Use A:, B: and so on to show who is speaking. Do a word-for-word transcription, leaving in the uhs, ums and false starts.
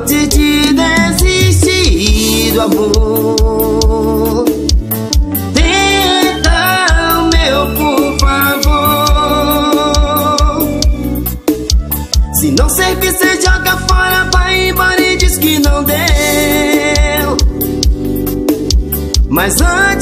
A: antes de desistir do amor. Tenta, meu, por favor. Se não servir, cê joga fora, vai embora e diz que não deu. Mas antes